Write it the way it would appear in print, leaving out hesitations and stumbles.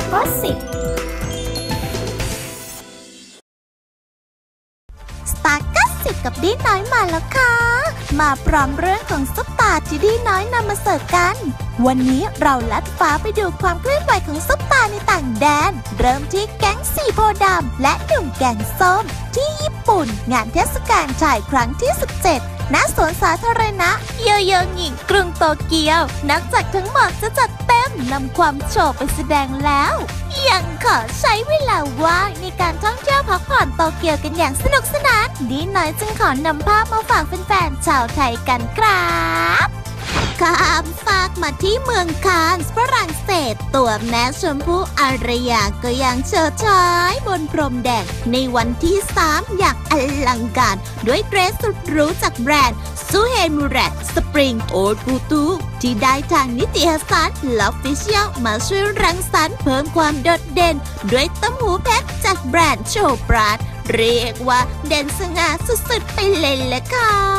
ก็สิบสตาร์ก็สิบกับดีน้อยมาแล้วค่ะมาพร้อมเรื่องของซุปตาที่ดีน้อยนำมาเสิร์ฟกันวันนี้เราลัดฟ้าไปดูความเคลื่อนไหวของซุปตาในต่างแดนเริ่มที่แก๊งสีโพธิ์ดำและหนุ่มแกงส้มที่ญี่ปุ่นงานเทศกาลชายครั้งที่17ณสวนสาธารณะโยโยหญิงกรุงโตเกียวนักจัดทั้งหมดจะจัดเต็มนำความโชว์ไปแสดงแล้วยังขอใช้เวลาว่างในการท่องเที่ยวพักผ่อนโตเกียวกันอย่างสนุกสนานดีน้อยจึงขอนำภาพมาฝากแฟนๆชาวไทยกันครับข้ามฟากมาที่เมืองคานส์ฝรั่งเศสตัวแม่ชมพู่อารยาก็ยังเชิดฉายบนพรมแดงในวันที่3อย่างอลังการด้วยเดรสสุดหรูจากแบรนด์ซูเฮมูแรตสปริงโอทูตูที่ได้ทางนิตยสารลอฟฟิเชียลมาช่วยรังสรรค์เพิ่มความโดดเด่นด้วยต้มหูเพชรจากแบรนด์โชว์ปราดเรียกว่าเด่นสง่าสุดๆไปเลยละค่ะ